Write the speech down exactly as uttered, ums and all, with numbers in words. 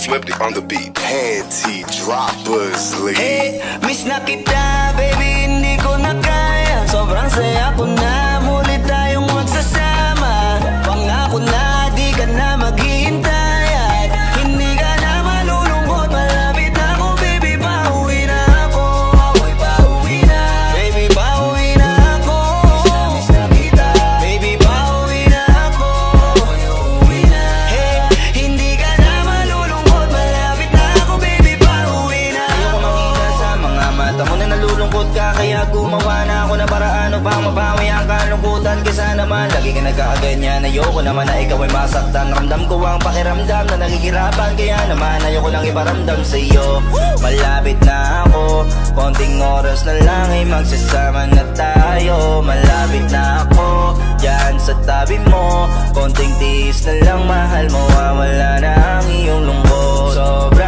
Swifty on the beat. Panty droppers, lead. Hey, miss na kita, baby, hindi ko na kaya. Sobrang saya ko na, muli tayong magsasama. Pangako na, di ka na maghihintay. At hindi ka na malulungkot, malapit na ako, baby, pauwi na ako. Ako'y pauwi na, baby, pauwi na ako. Miss na kita, baby, pauwi na ako. Ako'y uuwi na. Hey, hindi ka na malulungkot, malapit na ako, baby, pauwi na ako. Ayoko makita sa mga mata mo na nalulungkot ka, kaya gumawa na ako na paraan upang mabawi ang kalungkutan. Kaysa naman lagi ka nagkakaganyan, ayoko naman na ikaw ay masaktan. Ramdam ko ang pakiramdam na nagigirapan, kaya naman ayoko lang iparamdam sa iyo. Malapit na ako, konting oras na lang ay magsasama na tayo. Malapit na ako, dyan sa tabi mo, konting tiis na lang, mahal mo, wala na ang iyong lungkot. Sobra